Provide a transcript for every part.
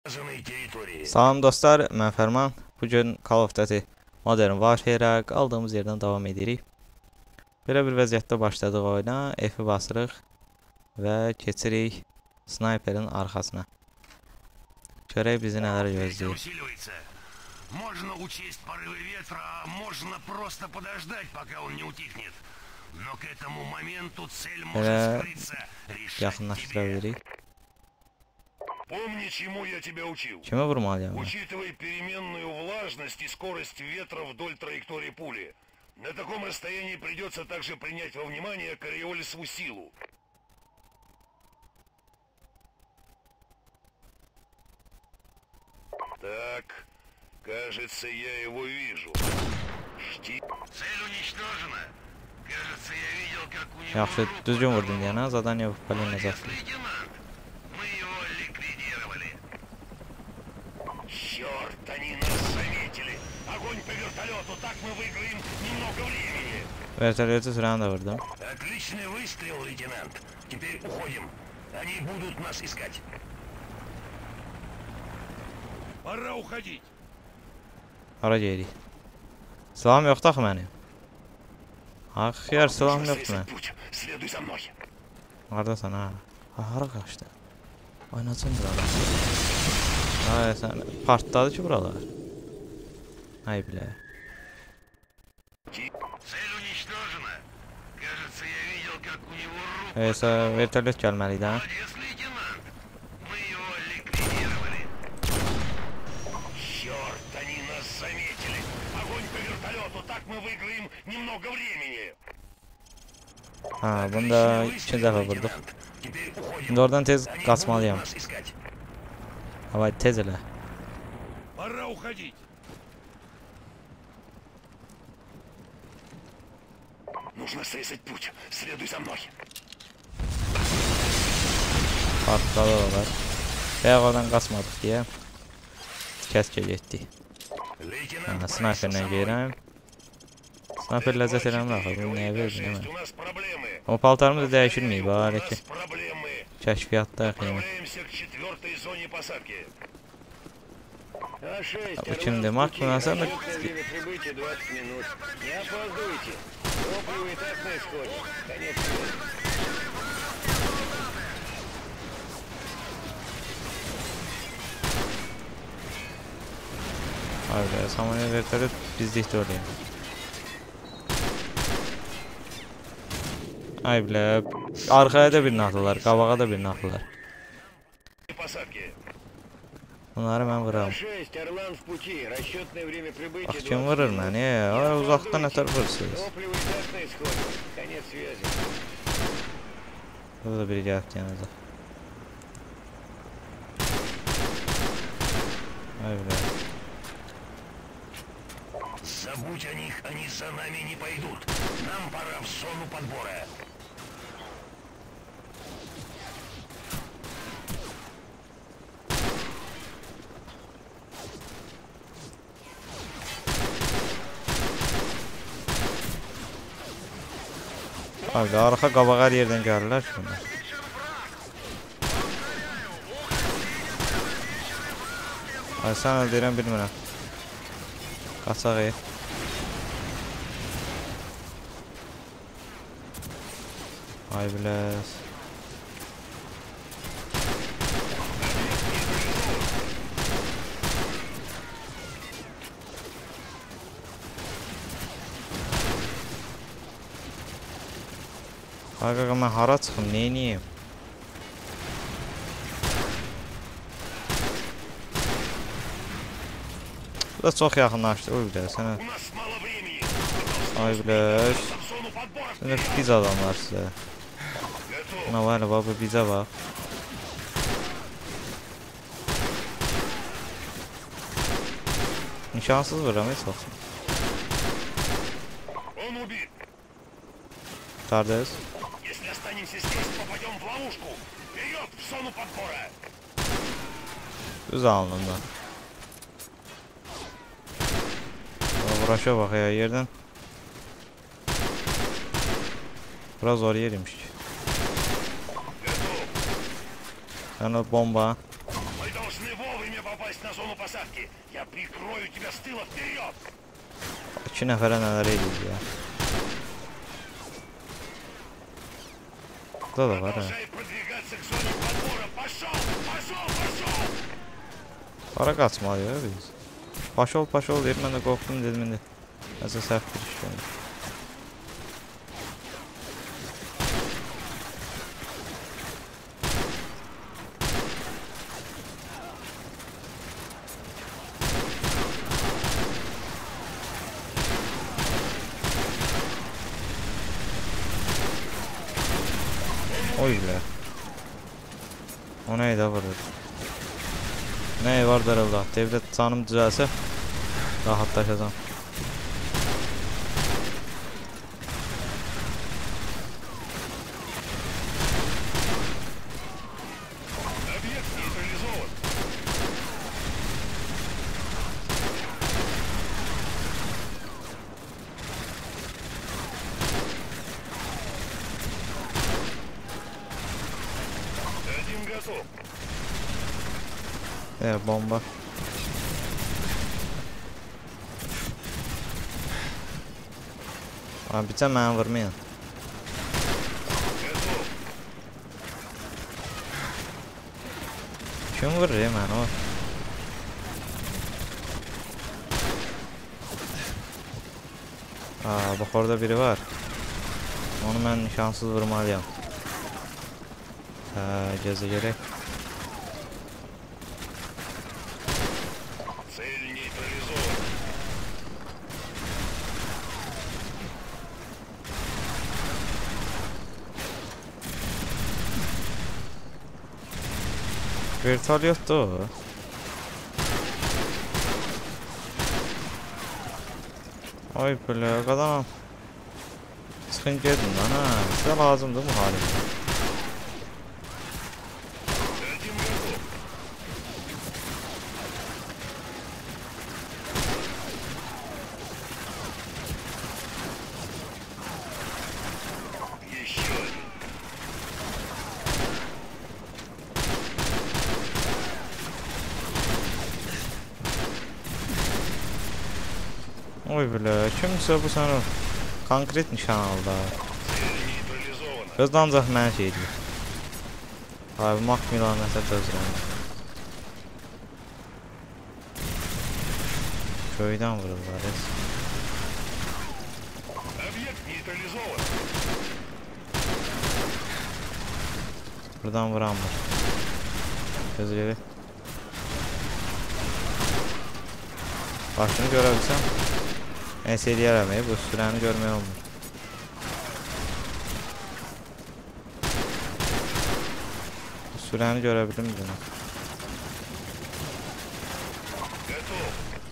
Salam dostlar, mən Fərman. Bugün Call of Duty Modern Warfare-ə qaldığımız yerdən davam edirik. Belə bir vəziyyətdə başladıq oyuna, F-i basırıq və keçirik snayperin arxasına. Görək bizi nələr gözləyir. Можно учесть порывы ветра, а можно просто подождать, пока он не утихнет. Но к этому моменту цель может скрыться. Решать тебе. Помни, чему я тебя учил. Учитывай переменную влажность и скорость ветра вдоль траектории пули. На таком расстоянии придется также принять во внимание кориолисову силу. Так, кажется, я его вижу. Цель уничтожена. Кажется, я видел, как у него... Yaxşı, düzgün vurdun yana, zadaniya выполненəcəkdir. Мы его ликвидировали. Черт, они нас заметили. Огонь по вертолету, так мы выиграем немного времени. Vertolyatı sürəni də vurdum. Отличный выстрел, лейтенант. Теперь уходим. Они будут нас искать. Пора уходить. Hara gedirik? Silahım yoxdur axı mənim. Xiyar, silahım yoxdur mənim. Haradasan ha? Hara qaçdı? Oynasın buralar. Ay, sən partladı ki buralar. Ay bilə. Vertolyat gəlməliydi ha? Ha, bunu da 2 dəfə vurduq. İndi oradan tez qaçmalıyam. Havay, tez elə. Partladı olar. Bayaq oradan qaçmadıq deyə kəskə getdik. Snayperlə geyirəm. Snayper ləzzət eləmir axı, bunu nəyə verdim demə. O paltarımı da dəyişilməyib, bari ki. Kəşfiyyatda yaxıyım. Bu kimdir? Mark Bunasar mı? Hayır, samanı vertörü bizdikdə olayım. Ay bilə, arxaya da birini atırlar, qabağa da birini atırlar. Bunları mən vuram. Bax, kim vurur məni? Uzaqdan nətər vurursınız? Burada biri gəlib yanıza. Ay bilə. Забудь о них, они за нами не пойдут. Нам пора в зону подбора. Abi, arxa qabağa hər yerdən gəlirlər ki bunlar. Ay, sən öldürəm bilmirəm. Qaçaq iyi. Ay biləs. Ay qaqa, mən hara çıxım, neyniyim? Bu da çox yaxınlaşdı, uy biləs, sənə. Ay biləs. Sənə biz adamlar sizə. Buna var ya, baba bizə bax. İmkansız vuram, heç olsun. Qutardayız. Düz alınımdan. Vuraşa bax ya, yerdən. Biraz zor yeriymiş ki. Yani bomba. время попасть на зону посадки. Я прикрою тебя с тыла вперед. 2 nəfərə nələr edir ya. Burada da var ha. Продолжай продвигаться к зоне подбора. Пошел, пошел, пошел. Hara qaçmalıyıq ya biz? Paşol deyib, mən də qorxdum dedim indi. Nəsə səhv bir iş görmüş. Oy bile. O neydi vurur? Ne var darıldı? Devlet tanım düzelse rahatlaşacağım. Объект нейтрализован. Один готов. Bomba. Abi bir tane mən vurmayın. Готов. Kim vurur ya mən o? Bak orada biri var. Onu mən nişansız vurmalıyam. Gözü gerek. Цель нейтрализована. Vertolyot da o. Ay böyle qadam. Çıxın gedin lan ha. Sizə lazımdır müharibə. Один готов. Еще один. Oy belə, kimsə bu sənə konkret nişan aldı. Цель нейтрализована. Özdə ancaq mən şey edir. Abi Macmillan nəsə dözürəm. Köydən vururlar heç. Объект нейтрализован. Buradan vuranmır. Gözü gerek. Başını görebilsem. Neyse eləyərəm, bu sürəni görmək olmur. Bu sürəni görebilir miyim? Готов.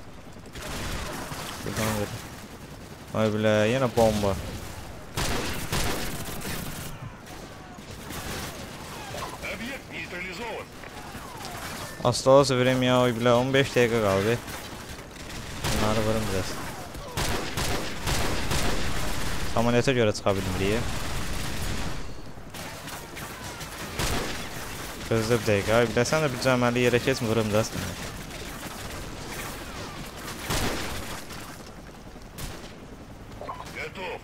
Buradan verir. Ay bilə, yenə bomba. Объект нейтрализован. Осталось время, oy bilə, 15 dəqiqə qaldı. Bunları vurun biraz. Ameliyata göre çıkabildim diye. Gözde bir dakika. Bir de sen de bir cəməli yere keçmə vurum da sənə. Готов.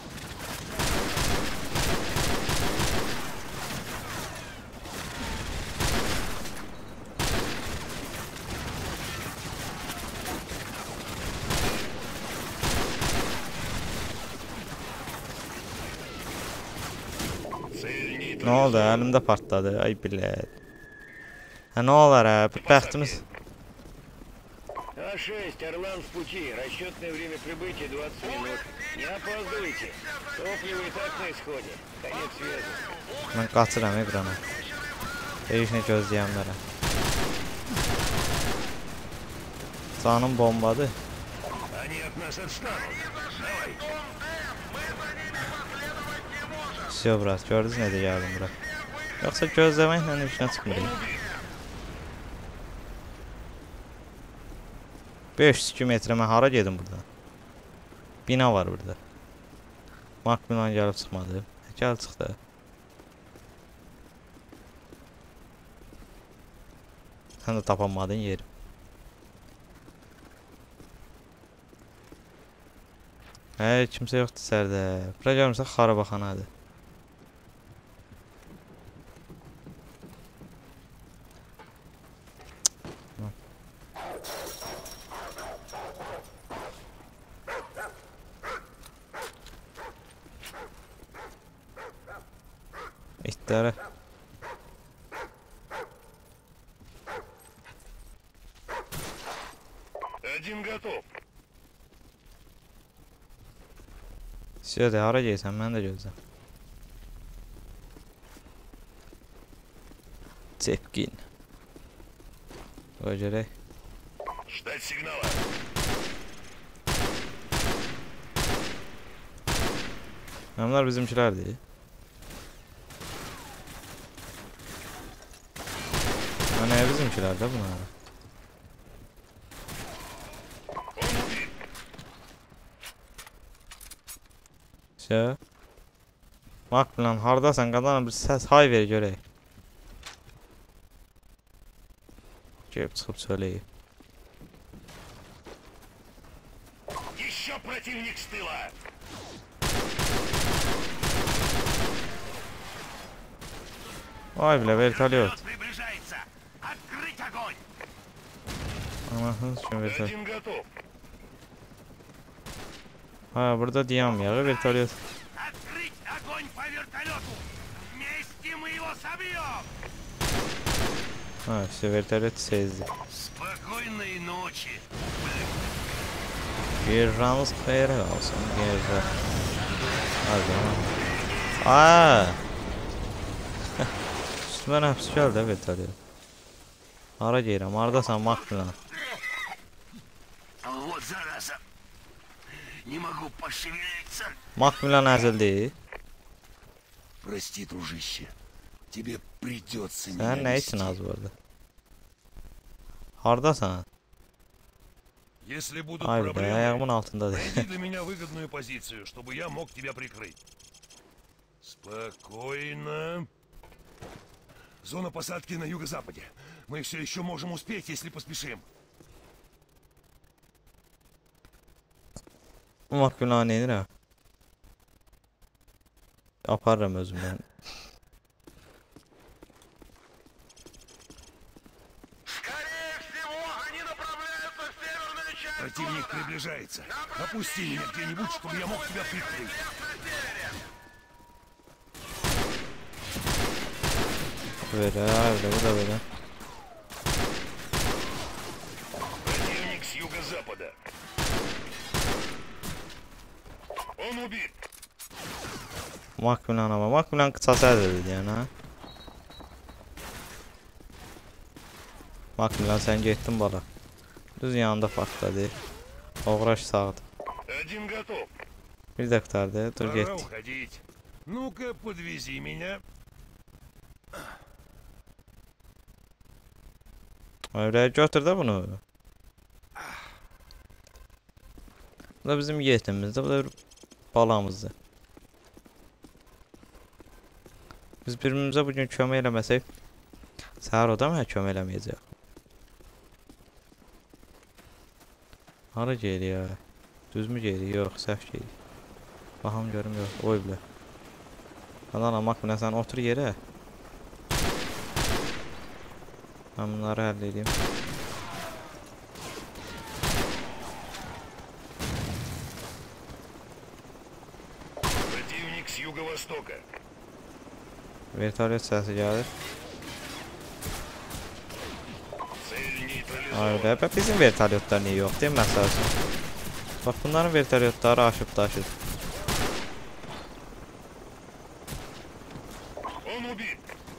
Цель Ne нейтрализована. oldu? Elimdə partladı. Ay bilet. Ha ne olar ha? Bu bəxtimiz. А6, Орлан в пути. Расчетное время прибытия 20 минут. Не опаздывайте. Топливо и так на исходе. Конец связи. Mən qaçıram ekrana. Heç nə gözləyənlərə. Canım bombadır. Они от нас отстанут. Давай. Все brat, gördünüz nə də gəldim bura. Yoxsa gözləməklə işinə çıxmırıq. 500 metrə mən hara gedim buradan? Bina var burada. Macmillan gəlib çıxmadı. Gəl çıxdı. Sən də tapanmadın yeri. Kimsə yoxdur içəridə. Bura görmürsə xarabaxanadır. İtlərə. Один готов. Söyle, hara gelsən, mən də gözləm. Tepkin. Qoy görək. Ждать сигнала. Bunlar bizimkilərdir. Nəyə bizimkilər də bunlar? Macmillan, hardasan qadanım, bir səs hay ver görək. Gəlib çıxıb söyləyib. Еще противник с тыла. Vay bilə, vertolyot. Приближается. Открыть огонь. Anasını üçün vertolyot. Один готов. Ha, burada dayanmıyor vertolyot. Открыть огонь по вертолету. Вместе мы его собьем. Ha, işte vertolyot sezdi. Спокойной ночи. Gecəniz xeyir olsun, gecə. Hadi ama. Aaa! Üstümə nəfs gəldi vertolyot. Hara gəlirəm, haradasan Macmillan? Вот зараза. Не могу пошевелиться. Macmillan əzildi. Прости, дружище. Тебе придется меня Sən nə вести. üçün az burada? Hardasan? Если будут Ay be, проблемы, ayağımın altındadır. найди для меня выгодную позицию, чтобы я мог тебя прикрыть. Спокойно. Зона посадки на юго-западе. Мы все еще можем успеть, если поспешим. Macmillan nedir? Aparıram özümdən. Противник приближается. Опусти меня где-нибудь, чтобы я мог тебя прикрыть. Böyle, öyle, bu da böyle. Противник с юго-запада. Он убит. Macmillan ama, Macmillan qıçası əzildi yəni, ha? Macmillan, sən getdin bala. Düz yanında partladı. Oğraş sağdı. Один готов. Bir də qurtardı, dur Пора getdi. уходить. Ну-ка, подвези меня. Öyle götür də bunu. Bu da bizim yetimizdir, bu da bir balamızdır. Biz birbirimize bugün kömək eləməsək, səhər o da mənə kömək eləməyəcək. Hara geliyor? Düz mü geliyor? Yox, səhv geliyor. Baxam görüm, yox. Oy bilə. Lan Macmillan, sən otur yerə. Ben bunları həll edeyim. Противник с юго-востока. Vertolyot səsi gəlir. Цель нейтрализована. Öyle. Bizim vertolyotlar niye yok değil mi məsəl üçün? Bak bunların vertolyotları aşıb daşır. Он убит.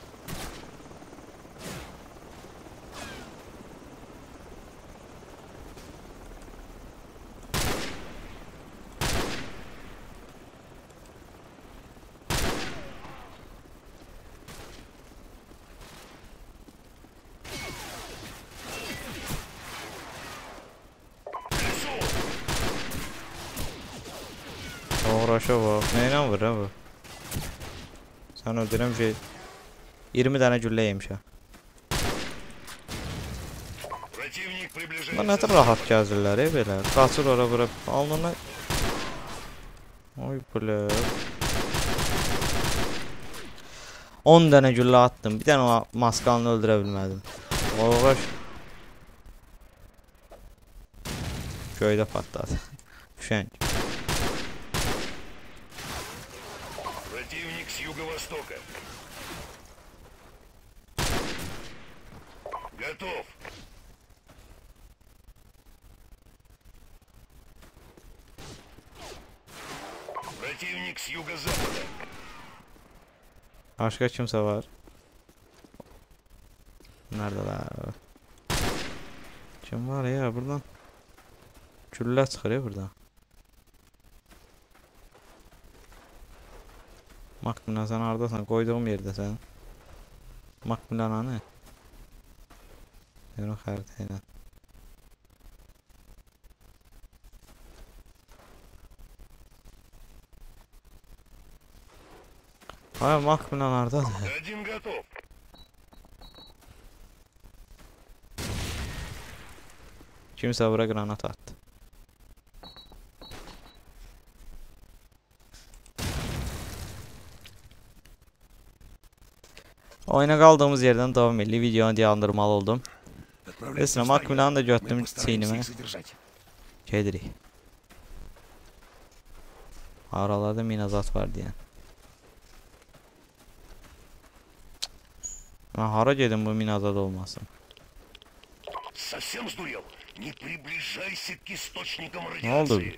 Uğraşa bak. Neyle vurur ha bu? Sen öldürəm şey. 20 tane güllə yemişəm. Противник Bunlar приближается. nə tər rahat gəzirlər, belə. Qaçır ora bura. Alnına. Oy bile. 10 dənə güllə attım. Bir dənə maskanını öldürə bilmədim. Oğaş. Göydə patladı. Fişenk. Противник с юго-востока. Готов. Противник с юго-запада. Başqa kimsə var? Neredeler? Kim var ya buradan? Güllə çıxır ya buradan. Makmina sen haradasan? Koyduğum yerde sen. Makmina ne? Yürü xəritəylə. Ay Makmina haradadır? Один готов. Kimsə bura granat attı. Oyuna qaldığımız yerdən davam edib videonu dayandırmalı oldum. Mesela Makmina'nı da götürdüm çiynime. Gedirik. Aralarda minazat var diye. Ben hara gedim bu minazat olmasın. Совсем сдурел? Не приближайся к источникам Ne oldu? радиации.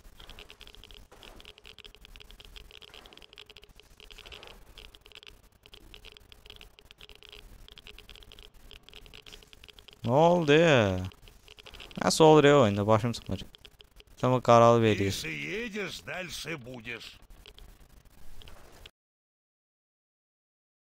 Ne oldu ya? Nasıl olur ya oyunda başım sıkmır. Tamam karalı veriyor. Тише едешь, дальше будешь.